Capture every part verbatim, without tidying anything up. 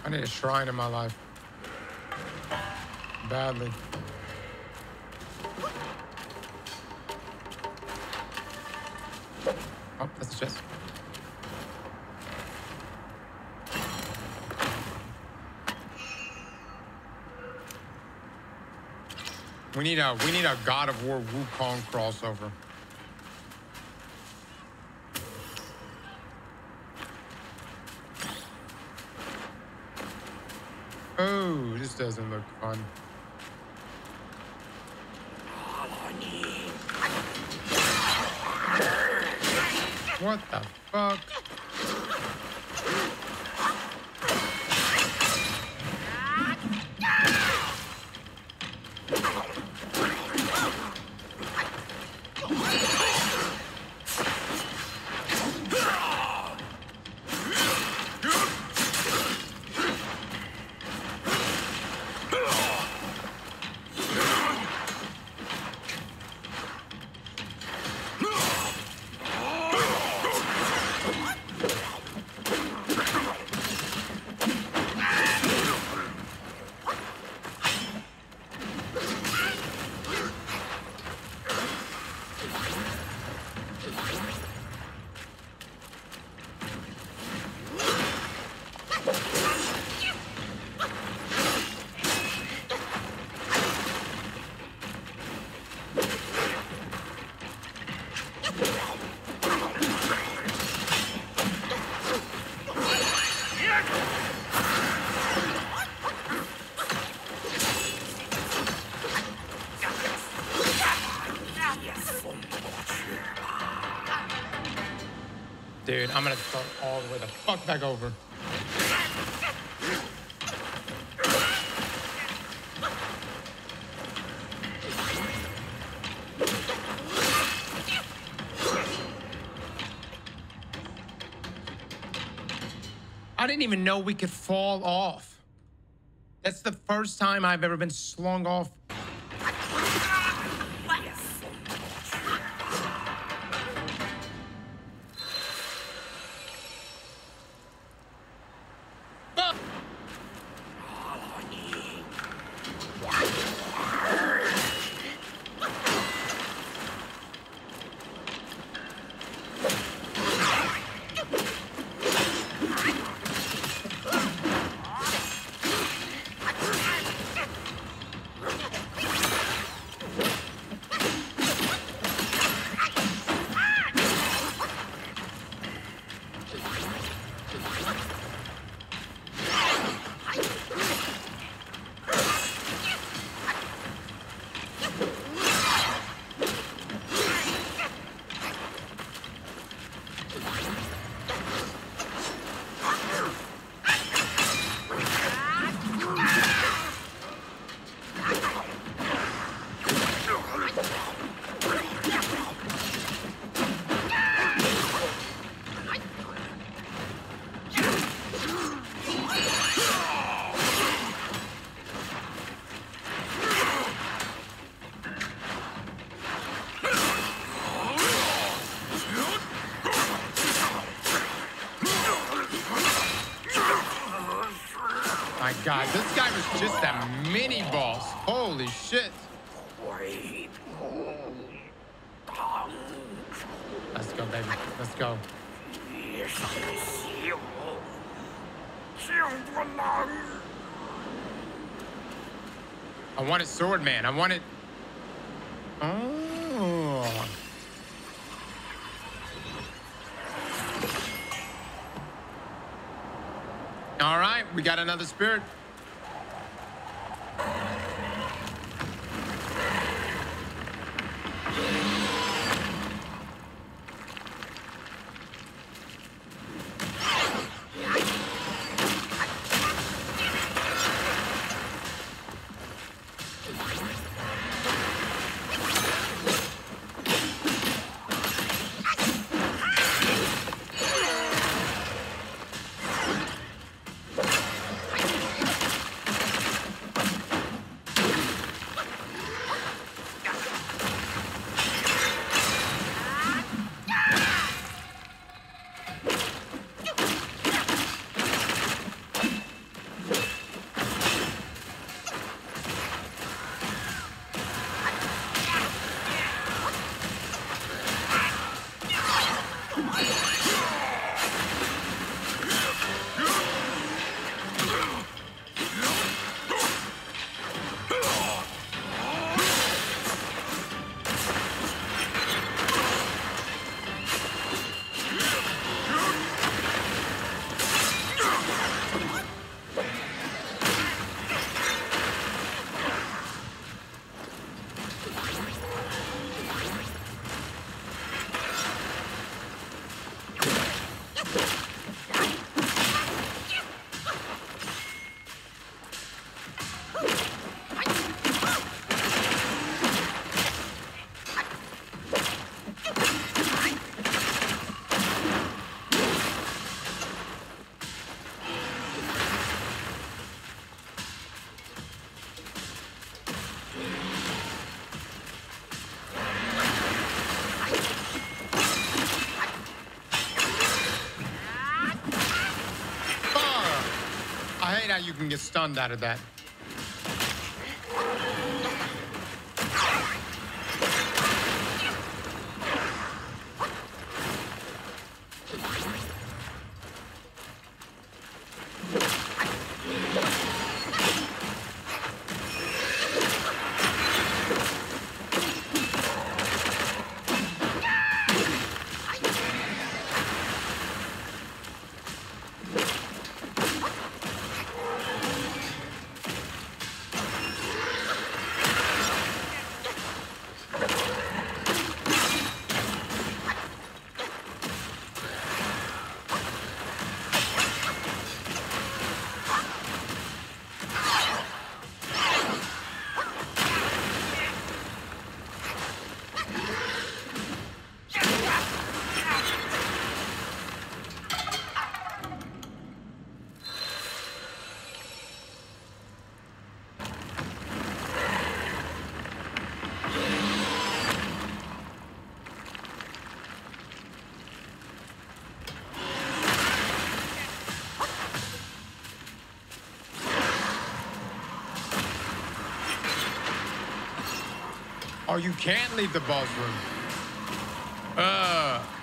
I need a shrine in my life. Badly. Oh, that's a chest. We need a we need a God of War Wukong crossover. Oh, this doesn't look fun. What the fuck? Dude, I'm gonna start all the way the fuck back over. I didn't even know we could fall off. That's the first time I've ever been slung off. God, this guy was just a mini boss. Holy shit. Let's go, baby. Let's go. I want a sword, man. I want it. Oh. All right, we got another spirit. hate how you can get stunned out of that. Oh, you can't leave the boss room. Uh.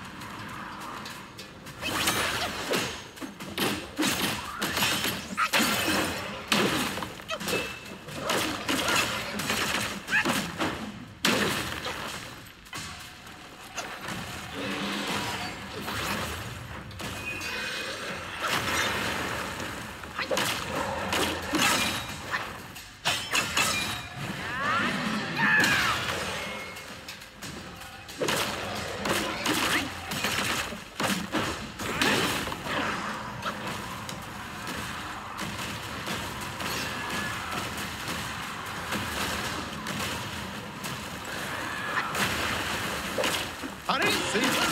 How did he see that?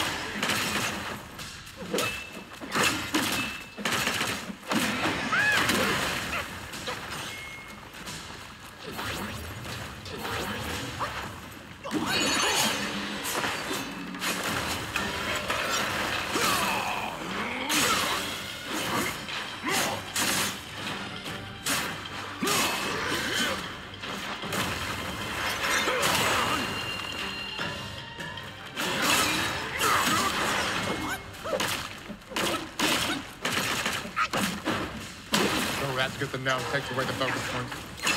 That's good to know. Takes away the focus points.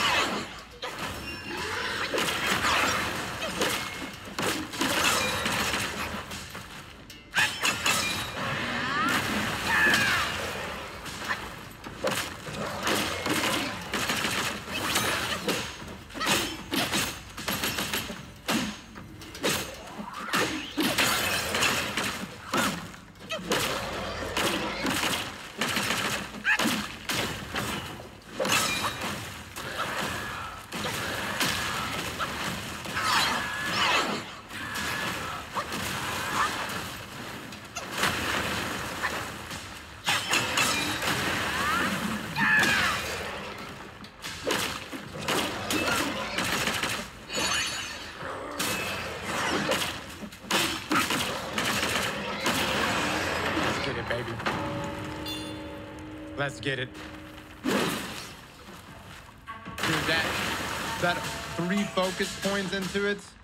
Baby. Let's get it. Dude, that, that three focus points into it.